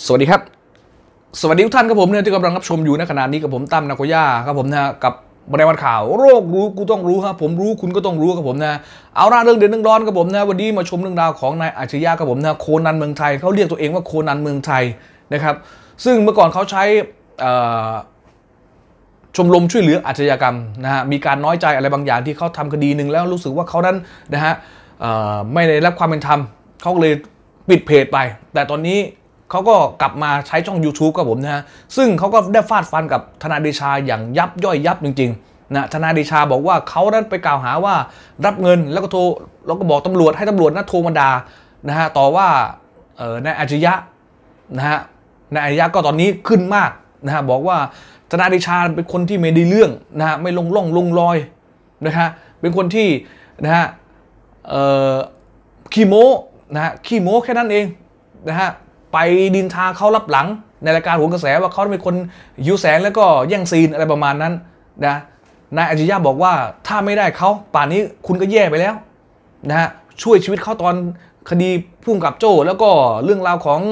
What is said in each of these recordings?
สวัสดีครับสวัสดีทุกท่านครับผมเนี่ยที่กำลังรับชมอยู่ในขณะนี้กับผมตั้มนาโกย่าครับผมนะกับรายงานข่าวโรครู้กูต้องรู้ครับผมรู้คุณก็ต้องรู้ครับผมนะเอาเรื่องเดือดเรื่องร้อนครับผมนะวันนี้มาชมเรื่องราวของนายอัจฉริยะครับผมนะโคนันเมืองไทยเขาเรียกตัวเองว่าโคนันเมืองไทยนะครับซึ่งเมื่อก่อนเขาใช้ชมรมช่วยเหลืออาชญากรรมนะฮะมีการน้อยใจอะไรบางอย่างที่เขาทำคดีหนึ่งแล้วรู้สึกว่าเขานั้นนะฮะไม่ได้รับความเป็นธรรมเขาเลยปิดเพจไปแต่ตอนนี้เขาก็กลับมาใช้ช่อง YouTube ครับผมนะฮะซึ่งเขาก็ได้ฟาดฟันกับทนายเดชาอย่างยับย่อยยับจริงๆนะทนายเดชาบอกว่าเขานั้นไปกล่าวหาว่ารับเงินแล้วก็โทรแล้วก็บอกตำรวจให้ตำรวจนะโทรมาด่านะฮะต่อว่านายอัจฉริยะนะฮะนายอัจฉริยะก็ตอนนี้ขึ้นมากนะฮะบอกว่าทนายเดชาเป็นคนที่ไม่ได้เรื่องนะฮะไม่ลงร่องลงรอยนะฮะเป็นคนที่นะฮะขี้โม้นะฮะขี้โม้แค่นั้นเองนะฮะไปดินทาเขารับหลังในรายการโหนกระแสว่าเขาเป็นคนหิวแสงแล้วก็แย่งซีนอะไรประมาณนั้นนะนายอัจฉริยะบอกว่าถ้าไม่ได้เขาป่านนี้คุณก็แย่ไปแล้วนะฮะช่วยชีวิตเขาตอนคดีพุ่งกับโจ้แล้วก็เรื่องราวของ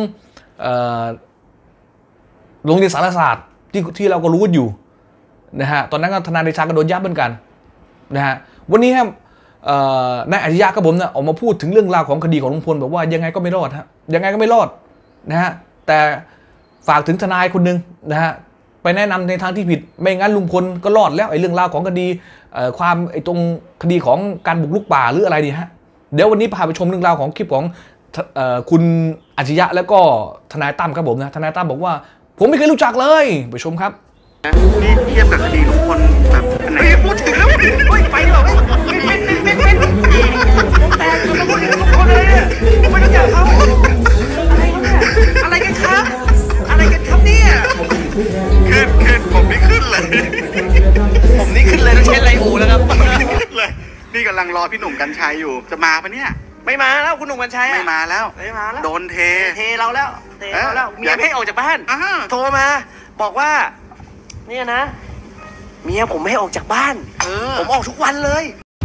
โรงเรียนสารศาสตร์ที่เราก็รู้อยู่นะฮะตอนนั้นก็ทนายเดชาก็โดนยับเหมือนกันนะฮะวันนี้ครับนายอัจฉริยะครับผมนะออกมาพูดถึงเรื่องราวของคดีของลุงพลบอกว่ายังไงก็ไม่รอดฮะยังไงก็ไม่รอดนะฮะแต่ฝากถึงทนายคนหนึ่งนะฮะไปแนะนำในทางที่ผิดไม่งั้นลุงพลก็รอดแล้วไอ้เรื่องราวของคดีความไอ้ตรงคดีของการบุกรุกป่าหรืออะไรดีฮะเดี๋ยววันนี้พาไปชมเรื่องราวของคลิปของคุณอัจฉริยะแล้วก็ทนายตั้มครับผมนะทนายตั้มบอกว่าผมไม่เคยรู้จักเลยไปชมครับนี่เทียบกับคดีลุงพลแบบไหนพูดถึงแล้วไปหรอเป็นผมแตกจนมาพูดถึงลุงพลเลยเนี่ยผมไม่รู้จักเขาอะไรกันครับอะไรกันครับเนี่ยขึ้นผมนี่ขึ้นเลยผมนี่ขึ้นเลยต้องใช้ไรหูแล้วครับเลยนี่กำลังรอพี่หนุ่มกัญชัยอยู่จะมาปะเนี่ยไม่มาแล้วคุณหนุ่มกัญชัยไม่มาแล้วโดนเทเราแล้วเมียไม่ให้ออกจากบ้านโทรมาบอกว่าเนี่ยนะเมียผมไม่ให้ออกจากบ้านผมออกทุกวันเลย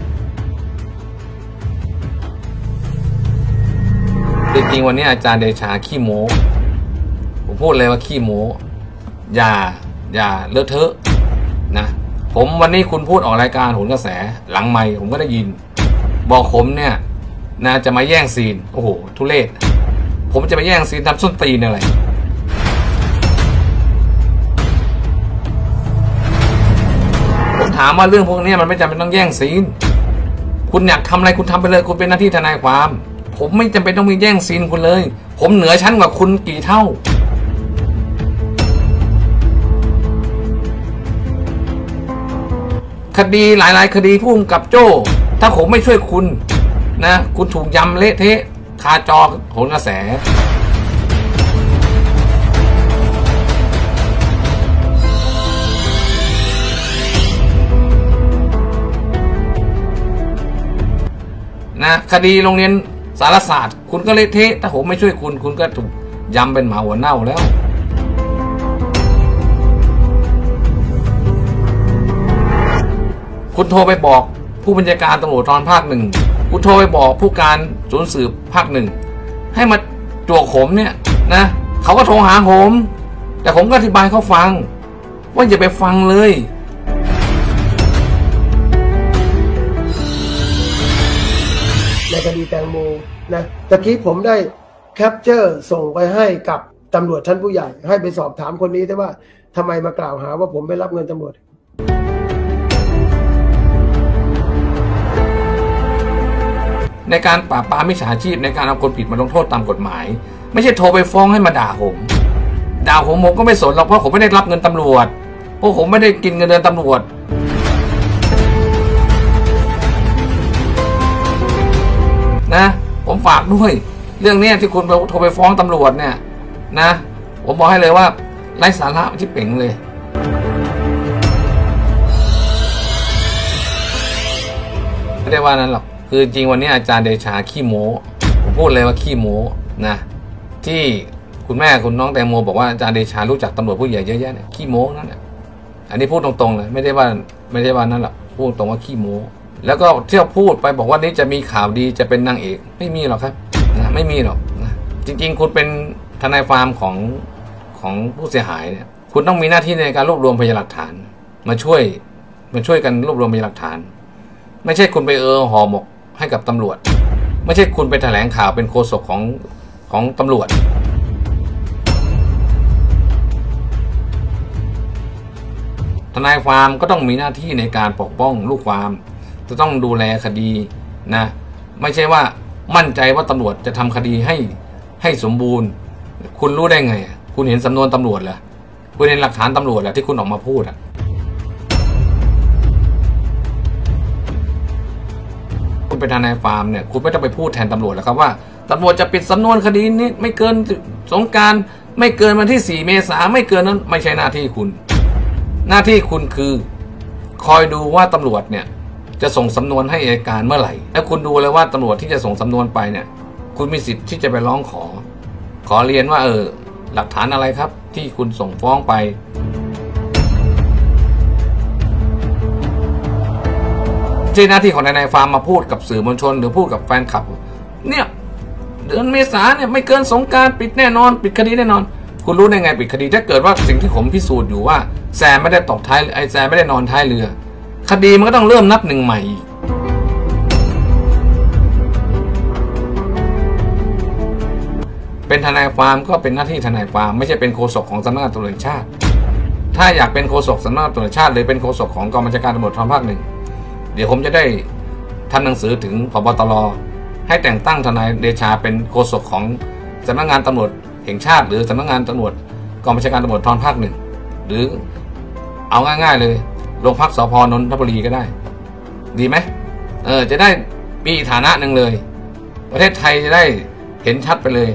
จริงๆวันนี้อาจารย์เดชาขี้โม้ผมพูดเลยว่าขี้โม้อย่าเลอะเทอะนะผมวันนี้คุณพูดออกรายการโหนกระแสหลังไมค์ผมก็ได้ยินบอกผมเนี่ยนะจะมาแย่งซีนโอ้โหทุเรศผมจะมาแย่งซีนทำส้นตีนอะไรผมถามว่าเรื่องพวกนี้มันไม่จำเป็นต้องแย่งซีนคุณอยากทำอะไรคุณทำไปเลยคุณเป็นหน้าที่ทนายความผมไม่จำเป็นต้องมีแย่งซีนคุณเลยผมเหนือชั้นกว่าคุณกี่เท่าคดีหลายๆคดีพุ่งกับโจ้ถ้าผมไม่ช่วยคุณนะคุณถูกยำเละเทะคาจอโหนกระแสนะคดีโรงเรียนสารศาสตร์คุณก็เละเทะถ้าผมไม่ช่วยคุณคุณก็ถูกยำเป็นหมาหัวเน่าแล้วคุณโทรไปบอกผู้บัญชาการตำรวจตอนภาคหนึ่งคุณโทรไปบอกผู้การศูนย์สืบภาคหนึ่งให้มาจวกผมเนี่ยนะเขาก็โทรหาผมแต่ผมก็อธิบายเขาฟังว่าอย่าไปฟังเลยในคดีแตงโมนะตะกี้ผมได้แคปเจอร์ส่งไปให้กับตำรวจชั้นผู้ใหญ่ให้ไปสอบถามคนนี้ได้ว่าทำไมมากล่าวหาว่าผมไปรับเงินตำรวจในการปราบปรามมิจฉาชีพในการเอาคนผิดมาลงโทษตามกฎหมายไม่ใช่โทรไปฟ้องให้มาด่าผมก็ไม่สนหรอกเพราะผมไม่ได้รับเงินตำรวจเพราะผมไม่ได้กินเงินเดือนตำรวจนะผมฝากด้วยเรื่องนี้ที่คุณโทรไปฟ้องตำรวจเนี่ยนะผมบอกให้เลยว่าไร้สาระที่เป่งเลยไม่ได้ว่านั้นหรอกคือจริงวันนี้อาจารย์เดชาขี้โม้ผมพูดเลยว่าขี้โม้นะที่คุณแม่คุณน้องแตงโมบอกว่าอาจารย์เดชารู้จักตำรวจผู้ใหญ่เยอะแยะเนี่ยขี้โม้นั่นแหละอันนี้พูดตรงๆเลยไม่ได้ว่านั่นหรอกพูดตรงว่าขี้โม้แล้วก็เที่ยวพูดไปบอกว่านี้จะมีข่าวดีจะเป็นนางเอกไม่มีหรอกครับนะไม่มีหรอกนะจริงๆคุณเป็นททนายฟาร์มของผู้เสียหายเนี่ยคุณต้องมีหน้าที่ในการรวบรวมพยานหลักฐานมาช่วยกันรวบรวมพยานหลักฐานไม่ใช่คุณไปห่อหมกให้กับตำรวจไม่ใช่คุณไปแถลงข่าวเป็นโฆษกของตำรวจทนายความก็ต้องมีหน้าที่ในการปกป้องลูกความจะต้องดูแลคดีนะไม่ใช่ว่ามั่นใจว่าตำรวจจะทำคดีให้สมบูรณ์คุณรู้ได้ไงคุณเห็นสำนวนตำรวจเหรอคุณเห็นหลักฐานตำรวจเหรอที่คุณออกมาพูดคุณเป็นทนายฟาร์มเนี่ยคุณไม่ต้องไปพูดแทนตำรวจแล้วครับว่าตำรวจจะปิดสำนวนคดีนี้ไม่เกินสงกรานต์ไม่เกินวันที่4 เมษายนไม่เกินนั้นไม่ใช่หน้าที่คุณหน้าที่คุณคือคอยดูว่าตำรวจเนี่ยจะส่งสำนวนให้อัยการเมื่อไหร่แล้วคุณดูเลยว่าตำรวจที่จะส่งสำนวนไปเนี่ยคุณมีสิทธิ์ที่จะไปร้องขอเรียนว่าหลักฐานอะไรครับที่คุณส่งฟ้องไปใช่หน้าที่ของนายฟาร์มมาพูดกับสื่อมวลชนหรือพูดกับแฟนคลับเนี่ยเดือนเมษาเนี่ยไม่เกินสงกรานต์ปิดแน่นอนปิดคดีแน่นอนคุณรู้ได้ไงปิดคดีถ้าเกิดว่าสิ่งที่ผมพิสูจน์อยู่ว่าแซมไม่ได้ตกท้ายแซมไม่ได้นอนท้ายเรือคดีมันก็ต้องเริ่มนับหนึ่งใหม่เป็นทนายฟาร์มก็เป็นหน้าที่ทนายฟาร์มไม่ใช่เป็นโฆษกของสำนักงานตำรวจแห่งชาติถ้าอยากเป็นโฆษกสำนักงานตำรวจแห่งชาติหรือเป็นโฆษกของกองบัญชาการตำรวจภูธรภาค 1เดี๋ยวผมจะได้ทำหนังสือถึงผบ.ตร.ให้แต่งตั้งทนายเดชาเป็นโฆษกของสำนักงานตำรวจแห่งชาติหรือสำนักงานตำรวจกองบัญชาการตำรวจภูธรภาค 1หรือเอาง่ายๆเลยโรงพักสภ.นนทบุรีก็ได้ดีไหมจะได้มีฐานะหนึ่งเลยประเทศไทยจะได้เห็นชัดไปเลย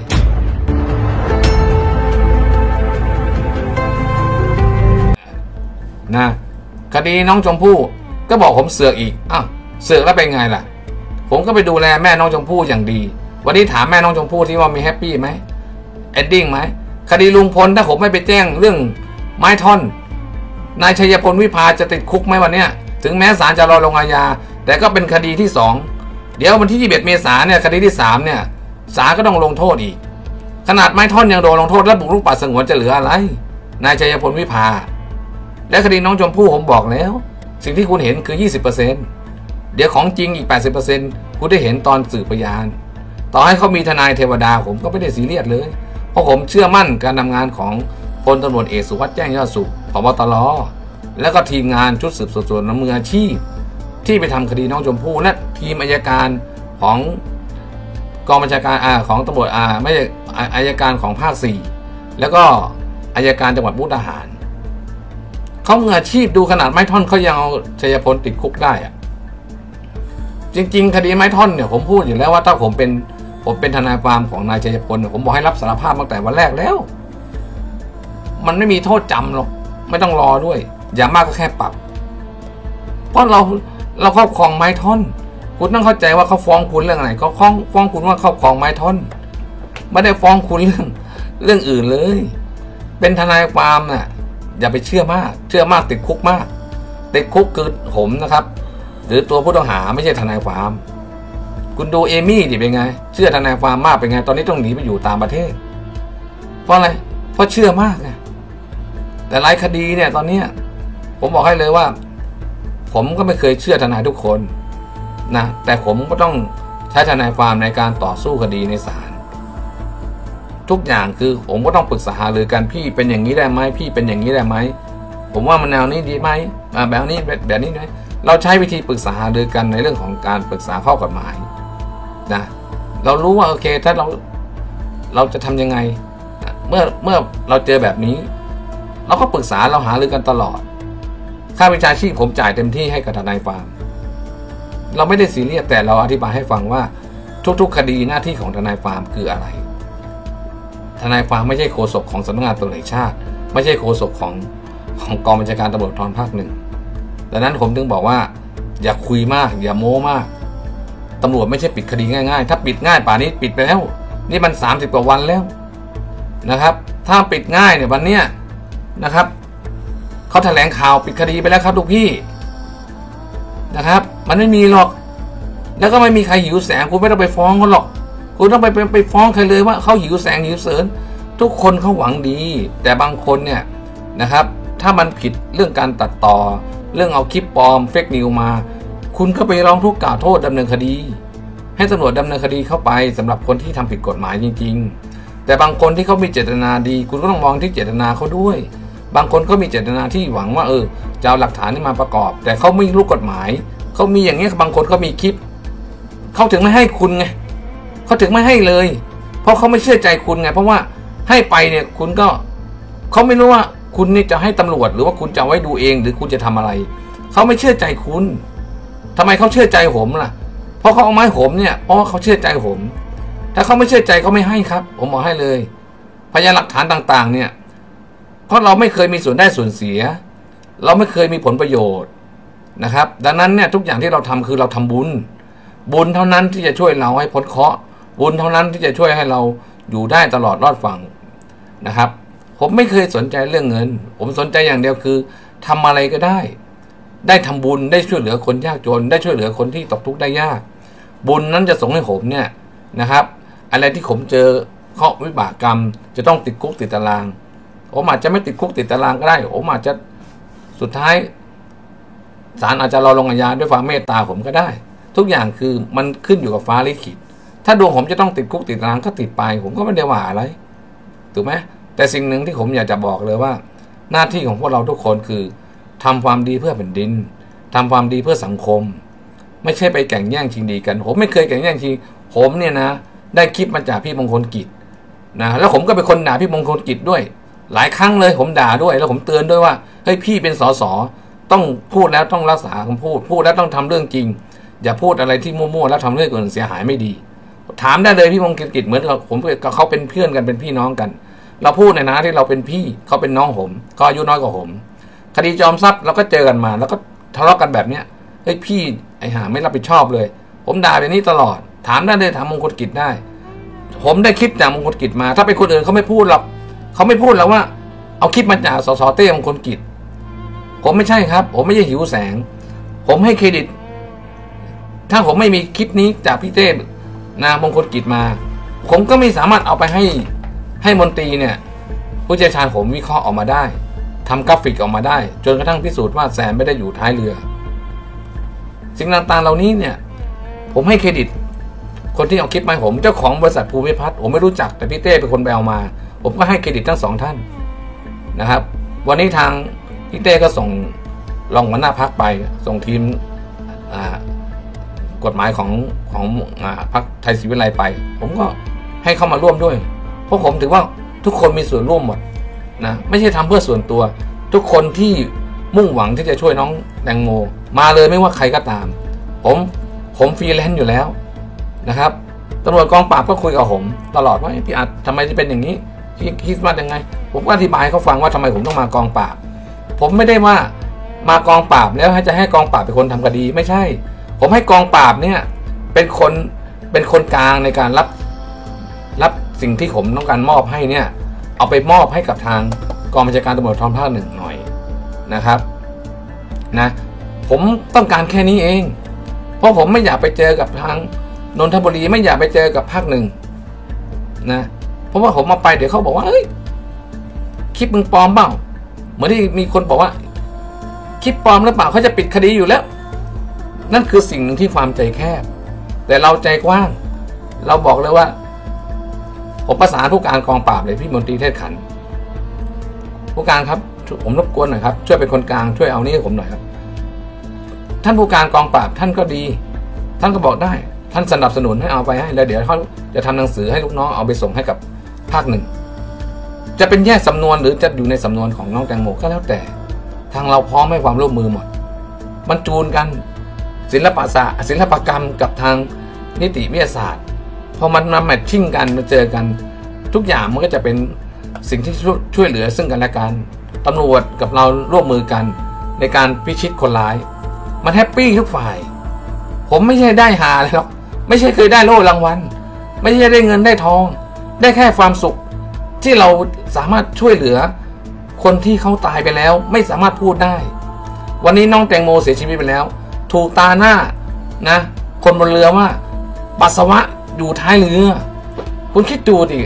นะคดีน้องชมพู่ก็บอกผมเสือกอีกเสือกแล้วเป็นไงล่ะผมก็ไปดูแลแม่น้องชมพู่อย่างดีวันนี้ถามแม่น้องชมพู่ที่ว่ามีแฮปปี้ไหมเอนดิ้งไหมคดีลุงพลถ้าผมไม่ไปแจ้งเรื่องไม้ท่อนนายชัยพลวิภาจะติดคุกไหมวันเนี้ยถึงแม้ศาลจะรอลงอาญาแต่ก็เป็นคดีที่2เดี๋ยววันที่21 เมษายนเนี่ยคดีที่3เนี่ยศาลก็ต้องลงโทษอีกขนาดไม้ท่อนยังโดนลงโทษแล้วบุกรุกป่าสงวนจะเหลืออะไรนายชัยพลวิภาและคดีน้องชมพู่ผมบอกแล้วสิ่งที่คุณเห็นคือ 20% เดี๋ยวของจริงอีก 80% คุณได้เห็นตอนสืบพยานต่อให้เขามีทนายเทวดาผมก็ไม่ได้ซีเรียสเลยเพราะผมเชื่อมั่นการทำงานของพลตำรวจเอกสุวัสดิ์แจ้งยอดสุขผบ.ตร.และก็ทีมงานชุดสืบสวนมืออาชีพที่ไปทำคดีน้องชมพู่และทีมอัยการของกองบัญชาการของตำรวจไม่ใช่อัยการของภาค 4แล้วก็อัยการจังหวัดมุกดาหารเขามืออาชีพดูขนาดไม้ท่อนเขายังเอาชัยพลติดคุกได้จริงๆคดีไม้ท่อนเนี่ยผมพูดอยู่แล้วว่าถ้าผมเป็นทนายความของนายชัยพลผมบอกให้รับสารภาพตั้งแต่วันแรกแล้วมันไม่มีโทษจำหรอกไม่ต้องรอด้วยอย่างมากก็แค่ปรับเพราะเราครอบครองไม้ท่อนคุณต้องเข้าใจว่าเขาฟ้องคุณเรื่องอะไรเขาฟ้องคุณว่าครอบครองไม้ท่อนไม่ได้ฟ้องคุณเรื่องอื่นเลยเป็นทนายความน่ะอย่าไปเชื่อมากติดคุกมากติดคุกคือผมนะครับหรือตัวผู้ต้องหาไม่ใช่ทนายความคุณดูเอมี่ดิเป็นไงเชื่อทนายความมากเป็นไงตอนนี้ต้องหนีไปอยู่ต่างประเทศเพราะอะไรเพราะเชื่อมากไงแต่หลายคดีเนี่ยตอนนี้ผมบอกให้เลยว่าผมก็ไม่เคยเชื่อทนายทุกคนนะแต่ผมก็ต้องใช้ทนายความในการต่อสู้คดีในศาลทุกอย่างคือผมก็ต้องปรึกษาหารือกันพี่เป็นอย่างนี้ได้ไหมพี่เป็นอย่างนี้ได้ไหมผมว่ามันแนวนี้ดีไหมแบบนี้ไหมเราใช้วิธีปรึกษาหารือกันในเรื่องของการปรึกษาข้อกฎหมายนะเรารู้ว่าโอเคถ้าเราจะทำยังไงเมื่อเราเจอแบบนี้เราก็ปรึกษาเราหารือกันตลอดค่าวิชาชีพผมจ่ายเต็มที่ให้กับทนายความเราไม่ได้ซีเรียสแต่เราอธิบายให้ฟังว่าทุกๆคดีหน้าที่ของทนายความคืออะไรทนายความไม่ใช่โฆษกของสำนักงานตำรวจแห่งชาติไม่ใช่โฆษกของกองบัญชาการตำรวจภูธรภาค 1ดังนั้นผมถึงบอกว่าอย่าคุยมากอย่าโม้มากตำรวจไม่ใช่ปิดคดีง่ายๆถ้าปิดง่ายป่านนี้ปิดไปแล้วนี่มัน30 กว่าวันแล้วนะครับถ้าปิดง่ายเนี่ยวันเนี้ยนะครับเขาแถลงข่าวปิดคดีไปแล้วครับทุกพี่นะครับมันไม่มีหรอกแล้วก็ไม่มีใครหิวแสงคุณไม่ต้องไปฟ้องเขาหรอกคุณต้องไปฟ้องใครเลยว่าเขาหิวแสงหิวเสริญทุกคนเขาหวังดีแต่บางคนเนี่ยนะครับถ้ามันผิดเรื่องการตัดต่อเรื่องเอาคลิปปลอมเฟกนิวมาคุณก็ไปร้องทุกข์กล่าวโทษดำเนินคดีให้ตำรวจดำเนินคดีเข้าไปสำหรับคนที่ทำผิดกฎหมายจริงๆแต่บางคนที่เขามีเจตนาดีคุณก็ต้องมองที่เจตนาเขาด้วยบางคนก็มีเจตนาที่หวังว่าจะเอาหลักฐานนี้มาประกอบแต่เขาไม่รู้กฎหมายเขามีอย่างนี้บางคนก็มีคลิปเขาถึงไม่ให้คุณไงเขาถึงไม่ให้เลยเพราะเขาไม่เชื่อใจคุณไงเพราะว่าให้ไปเนี่ยคุณก็เขาไม่รู้ว่าคุณนี่จะให้ตำรวจหรือว่าคุณจะไว้ดูเองหรือคุณจะทำอะไรเขาไม่เชื่อใจคุณทำไมเขาเชื่อใจผมล่ะเพราะเขาเอาไม้ผมเนี่ยเพราะว่าเขาเชื่อใจผมถ้าเขาไม่เชื่อใจเขาไม่ให้ครับผมบอกให้เลยพยานหลักฐานต่างๆเนี่ยเพราะเราไม่เคยมีส่วนได้ส่วนเสียเราไม่เคยมีผลประโยชน์นะครับดังนั้นเนี่ยทุกอย่างที่เราทำคือเราทำบุญเท่านั้นที่จะช่วยเราให้พ้นเคราะห์บุญเท่านั้นที่จะช่วยให้เราอยู่ได้ตลอดรอดฝั่งนะครับผมไม่เคยสนใจเรื่องเงินผมสนใจอย่างเดียวคือทำอะไรก็ได้ทำบุญได้ช่วยเหลือคนยากจนได้ช่วยเหลือคนที่ตกทุกข์ได้ยากบุญนั้นจะส่งให้ผมเนี่ยนะครับอะไรที่ผมเจอเคราะห์วิบากกรรมจะต้องติดคุกติดตารางผมอาจจะไม่ติดคุกติดตารางก็ได้ผมอาจจะสุดท้ายศาลอาจจะรอลงอาญาด้วยความเมตตาผมก็ได้ทุกอย่างคือมันขึ้นอยู่กับฟ้าลิขิตถ้าดวงผมจะต้องติดคุกติดตารางก็ติดไปผมก็ไม่ได้ว่าอะไรถูกไหมแต่สิ่งหนึ่งที่ผมอยากจะบอกเลยว่าหน้าที่ของพวกเราทุกคนคือทำความดีเพื่อแผ่นดินทำความดีเพื่อสังคมไม่ใช่ไปแข่งแย่งชิงดีกันผมไม่เคยแข่งแย่งชิงผมเนี่ยนะได้คลิปมาจากพี่มงคลกิจนะแล้วผมก็เป็นคนด่าพี่มงคลกิจด้วยหลายครั้งเลยผมด่าด้วยแล้วผมเตือนด้วยว่าเฮ้ยพี่เป็นสสต้องพูดแล้วต้องรักษาคำพูดแล้วต้องทำเรื่องจริงอย่าพูดอะไรที่มั่วๆแล้วทำให้คนอื่นเสียหายไม่ดีถามได้เลยพี่มงคลกิจเหมือนกับผมกับเขาเป็นเพื่อนกันเป็นพี่น้องกันเราพูดในฐานะที่เราเป็นพี่เขาเป็นน้องผมเขาอายุน้อยกว่าผมคดีจอมทรัพย์เราก็เจอกันมาแล้วก็ทะเลาะกันแบบเนี้ยเฮ้ยพี่ไอ้ห่าไม่รับผิดชอบเลยผมด่าแบบนี้ตลอดถามได้เลยถามมงคลกิจได้ผมได้คลิปจากมงคลกิจมาถ้าเป็นคนอื่นเขาไม่พูดหรอกเขาไม่พูดแล้วว่าเอาคลิปมาจากสสเต้มงคลกิจผมไม่ใช่ครับผมไม่ใช่หิวแสงผมให้เครดิตถ้าผมไม่มีคลิปนี้จากพี่เต้มงคลกิจมาผมก็ไม่สามารถเอาไปให้มนตรีเนี่ยผู้เชี่ยวชาญผมวิเคราะห์ออกมาได้ทำกราฟิกออกมาได้จนกระทั่งพิสูจน์ว่าแซมไม่ได้อยู่ท้ายเรือสิ่งต่างๆเหล่านี้เนี่ยผมให้เครดิตคนที่เอาคลิปมาผมเจ้าของบริษัทภูมิพัฒน์ผมไม่รู้จักแต่พี่เต้เป็นคนไปเอามาผมก็ให้เครดิตทั้งสองท่านนะครับวันนี้ทางพี่เต้ก็ส่งรองหัวหน้าพรรคไปส่งทีมกฎหมายของพรรคไทยศรีวิไลไปผมก็ให้เข้ามาร่วมด้วยเพราะผมถือว่าทุกคนมีส่วนร่วมหมดนะไม่ใช่ทำเพื่อส่วนตัวทุกคนที่มุ่งหวังที่จะช่วยน้องแตงโมมาเลยไม่ว่าใครก็ตามผมฟรีแลนซ์อยู่แล้วนะครับตำรวจกองปราบก็คุยกับผมตลอดว่าพี่อาจทำไมจะเป็นอย่างนี้คิดว่ายังไงผมก็อธิบายให้เขาฟังว่าทำไมผมต้องมากองปราบผมไม่ได้ว่ามากองปราบแล้วจะให้กองปราบเป็นคนทำคดีไม่ใช่ผมให้กองปราบเนี่ยเป็นคนกลางในการรับสิ่งที่ผมต้องการมอบให้เนี่ยเอาไปมอบให้กับทางกองบัญชาการตำรวจภูธรภาค 1หน่อยนะครับนะผมต้องการแค่นี้เองเพราะผมไม่อยากไปเจอกับทางนนทบุรีไม่อยากไปเจอกับภาค 1นะเพราะว่าผมมาไปเดี๋ยวเขาบอกว่าเฮ้ยคลิปมึงปลอมเปล่าเหมือนที่มีคนบอกว่าคลิปปลอมหรือเปล่าเขาจะปิดคดีอยู่แล้วนั่นคือสิ่งหนึ่งที่ความใจแคบแต่เราใจกว้างเราบอกเลยว่าผมประสานผู้การกองปราบเลยพี่มนตรีเทศขันธ์ผู้การครับผมรบกวนหน่อยครับช่วยเป็นคนกลางช่วยเอานี้ให้ผมหน่อยครับท่านผู้การกองปราบท่านก็ดีท่านก็บอกได้ท่านสนับสนุนให้เอาไปให้แล้วเดี๋ยวเขาจะทำหนังสือให้ลูกน้องเอาไปส่งให้กับภาค 1จะเป็นแยกสำนวนหรือจะอยู่ในสำนวนของน้องแตงโมก็แล้วแต่ทางเราพร้อมให้ความร่วมมือหมดมันจูนกันศิลปกรรมกับทางนิติวิทยาศาสตร์พอมันมาแมทชิ่งกันมาเจอกันทุกอย่างมันก็จะเป็นสิ่งที่ช่วยเหลือซึ่งกันและกันตำรวจกับเราร่วมมือกันในการพิชิตคนร้ายมันแฮปปี้ทุกฝ่ายผมไม่ใช่ได้หาเลยหรอกไม่ใช่เคยได้โล่รางวัลไม่ใช่ได้เงินได้ทองได้แค่ความสุขที่เราสามารถช่วยเหลือคนที่เขาตายไปแล้วไม่สามารถพูดได้วันนี้น้องแตงโมเสียชีวิตไปแล้วถูกตาหน้านะคนบนเรือว่าปัสสาวะอยู่ท้ายเรือคุณคิดดูดิ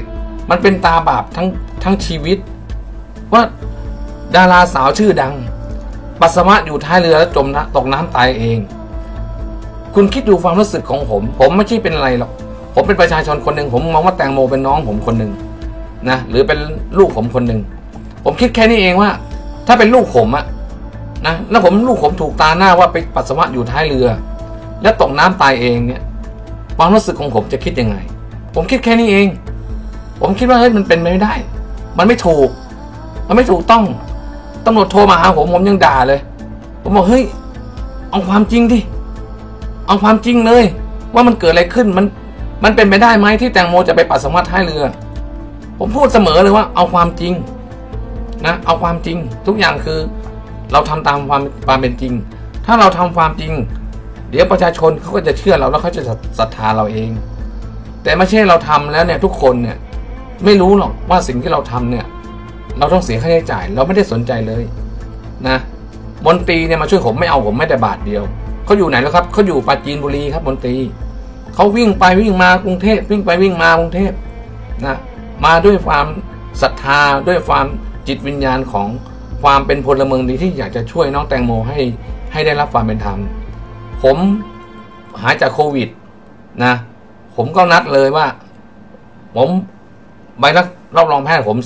มันเป็นตาบาปทั้งชีวิตว่าดาราสาวชื่อดังปัสสาวะอยู่ท้ายเรือแล้วจมตกน้ำตายเองคุณคิดดูความรู้สึกของผมไม่ใช่เป็นอะไรหรอกผมเป็นประชาชนคนหนึ่งผมมองว่าแตงโมเป็นน้องผมคนหนึ่งนะหรือเป็นลูกผมคนหนึ่งผมคิดแค่นี้เองว่าถ้าเป็นลูกผมอะนะแล้วลูกผมถูกตาหน้าว่าไปปัสสาวะอยู่ท้ายเรือแล้วตกน้ำตายเองเนี่ยความรู้สึกของผมจะคิดยังไงผมคิดแค่นี้เองผมคิดว่าเฮ้ยมันเป็นไม่ได้มันไม่ถูกต้องตำรวจโทรมาหาผมยังด่าเลยผมบอกเฮ้ยเอาความจริงดิเอาความจริงเลยว่ามันเกิดอะไรขึ้นมันเป็นไปได้ไหมที่แตงโมจะไปปัสสาวะท้ายเรือผมพูดเสมอเลยว่าเอาความจริงนะเอาความจริงทุกอย่างคือเราทำตามความเป็นจริงถ้าเราทำความจริงเดี๋ยวประชาชนเขาก็จะเชื่อเราแล้วเขาจะศรัทธาเราเองแต่ไม่ใช่เราทำแล้วเนี่ยทุกคนเนี่ยไม่รู้หรอกว่าสิ่งที่เราทำเนี่ยเราต้องเสียค่าใช้จ่ายเราไม่ได้สนใจเลยนะมนตรีเนี่ยมาช่วยผมไม่เอาผมไม่แต่บาทเดียวเขาอยู่ไหนแล้วครับเขาอยู่ปราจีนบุรีครับมนตรีเขาวิ่งไปวิ่งมากรุงเทพวิ่งไปวิ่งมากรุงเทพนะมาด้วยความศรัทธาด้วยความจิตวิญญาณของความเป็นพลเมืองดีที่อยากจะช่วยน้องแตงโมให้ได้รับความเป็นธรรมผมหายจากโควิดนะผมก็นัดเลยว่าผมใบรับรองแพทย์ผม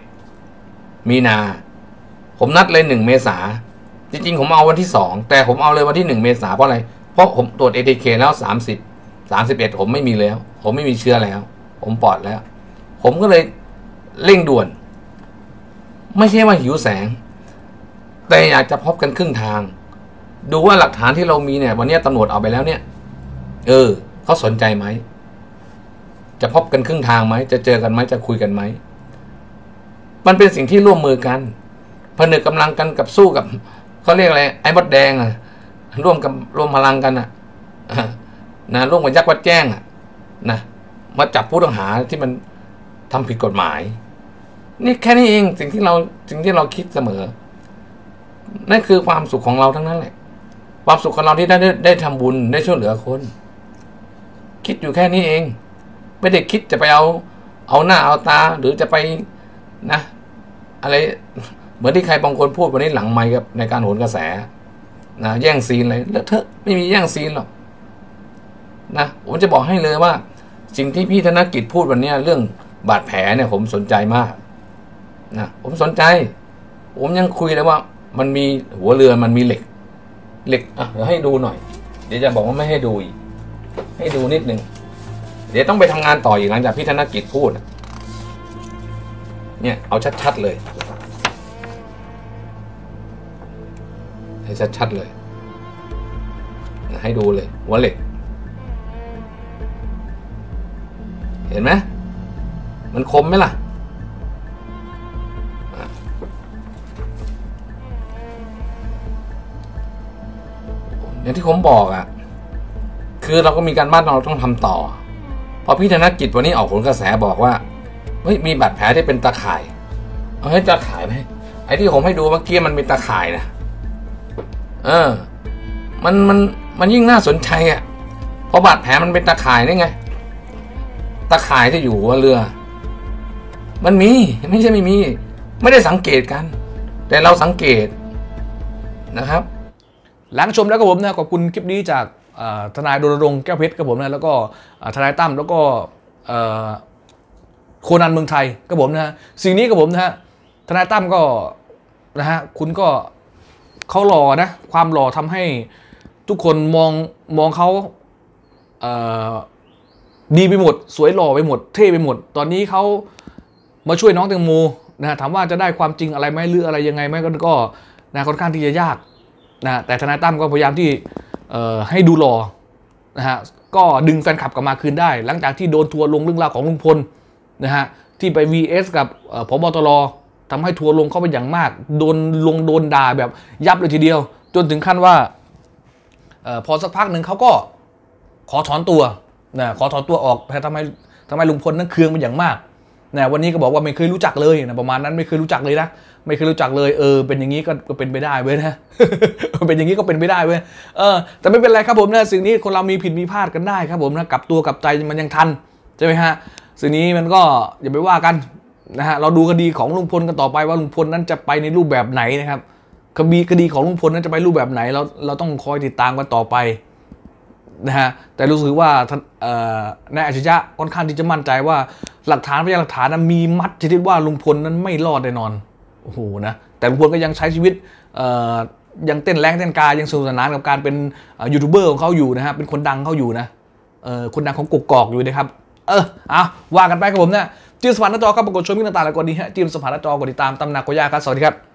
31 มีนาผมนัดเลย1 เมษาจริงๆผมเอาวันที่2แต่ผมเอาเลยวันที่1 เมษาเพราะอะไรเพราะผมตรวจ ATK แล้ว31ผมไม่มีแล้วผมไม่มีเชื้อแล้วผมปลอดแล้วผมก็เลยเร่งด่วนไม่ใช่ว่าหิวแสงแต่อยากจะพบกันครึ่งทางดูว่าหลักฐานที่เรามีเนี่ยวันนี้ตำรวจเอาไปแล้วเนี่ยเขาสนใจไหมจะพบกันครึ่งทางไหมจะเจอกันไหมจะคุยกันไหมมันเป็นสิ่งที่ร่วมมือกันผนึกกำลังกันกับสู้กับเขาเรียกอะไรไอ้มดแดงอ่ะร่วมพลังกันอ่ะนะร่วมกับยักษ์วัดแจ้งอ่ะนะมาจับผู้ต้องหาที่มันทำผิดกฎหมายนี่แค่นี้เองสิ่งที่เราคิดเสมอนั่นคือความสุขของเราทั้งนั้นแหละความสุขของเราที่ได้ทำบุญได้ช่วยเหลือคนคิดอยู่แค่นี้เองไม่ได้คิดจะไปเอาหน้าเอาตาหรือจะไปนะอะไรเหมือนที่ใครบางคนพูดวันนี้หลังไมค์กับในการโหนกระแสนะแย่งซีนอะไรแล้วเถอะไม่มีแย่งซีนหรอกนะผมจะบอกให้เลยว่าสิ่งที่พี่ธนกิจพูดวันนี้เรื่องบาดแผลเนี่ยผมสนใจมากนะผมสนใจผมยังคุยเลยว่ามันมีหัวเรือมันมีเหล็กอ่ะเดี๋ยวให้ดูหน่อยเดี๋ยวจะบอกว่าไม่ให้ดูอีกให้ดูนิดนึงเดี๋ยวต้องไปทำงานต่ออีกหลังจากพี่ธนกิจพูดเนี่ยเอาชัดๆเลยให้ชัดๆเลยให้ดูเลยหัวเหล็กเห็นไหมมันคมไหมล่ะอย่างที่ผมบอกอ่ะคือเราก็มีการบ้านเราต้องทำต่อพอพี่ธนกิจวันนี้ออกผลกระแสบอกว่าเฮ้ยมีบาดแผลที่เป็นตะข่ายเอาให้ตะข่ายไหมไอ้ที่ผมให้ดูเมื่อกี้มันเป็นตะข่ายนะมันยิ่งน่าสนใจอ่ะเพราะบาดแผลมันเป็นตะข่ายได้ไงตะข่ายที่อยู่หัวเรือมันมีไม่ใช่ไม่มีไม่ได้สังเกตกันแต่เราสังเกตนะครับหลังชมแล้วก็ผมนะขอบคุณคลิปนี้จากทนายรณรงค์แก้วเพชรครับผมนะแล้วก็ทนายตั้มแล้วก็โคนันเมืองไทยครับผมนะฮะสิ่งนี้กับผมนะฮะทนายตั้มก็นะฮะคุณก็เขาหล่อนะความหล่อทำให้ทุกคนมองเขาดีไปหมดสวยหล่อไปหมดเท่ไปหมดตอนนี้เขามาช่วยน้องแตงโมนะถามว่าจะได้ความจริงอะไรไหมหรืออะไรยังไงไหมก็นะค่อนข้างที่จะยากนะแต่ทนายตั้มก็พยายามที่ให้ดูหล่อนะฮะก็ดึงแฟนคลับกลับมาคืนได้หลังจากที่โดนทัวร์ลงเรื่องราวของลุงพลนะฮะที่ไป VS กับผบ.ตร.ทำให้ทัวร์ลงเข้าไปอย่างมากโดนด่าแบบยับเลยทีเดียวจนถึงขั้นว่าพอสักพักหนึ่งเขาก็ขอถอนตัวนะขอถอนตัวออกแต่ทำไมลุงพลนั้นเคืองเป็นอย่างมากนะวันนี้ก็บอกว่าไม่เคยรู้จักเลยนะประมาณนั้นไม่เคยรู้จักเลยนะไม่เคยรู้จักเลยเป็นอย่างนี้ก็เป็นไปได้เว้ยนะ เป็นอย่างนี้ก็เป็นไปได้เว้ยแต่ไม่เป็นไรครับผมนะสิ่งนี้คนเรามีผิดมีพลาดกันได้ครับผมนะกลับตัวกลับใจมันยังทันใช่ไหมฮะซึ่งนี้มันก็อย่าไปว่ากันนะฮะเราดูคดีของลุงพลกันต่อไปว่าลุงพลนั้นจะไปในรูปแบบไหนนะครับคดีของลุงพลนั้นจะไปรูปแบบไหนเราต้องคอยติดตามกันต่อไปนะฮะแต่รู้สึกว่านายอัจฉริยะค่อนข้างที่จะมั่นใจว่าหลักฐานพยานหลักฐานนั้นมีมัดชนิดว่าลุงพลนั้นไม่รอดแน่นอนโอ้โหนะแต่ลุงพลก็ยังใช้ชีวิตยังเต้นแรงเต้นกายังสนุกสนานกับการเป็นยูทูบเบอร์ของเขาอยู่นะฮะเป็นคนดังเขาอยู่นะคนดังของกกอกอยู่นะครับว่ากันไปครับผมเนี่ยจิ้มสมานหน้าจอครับปรากฏชมมิ่งต่างๆแล้วก็ดีฮะจิ้มสมานหน้าจอกดติดตามตำหนักโกย่าครับสวัสดีครับ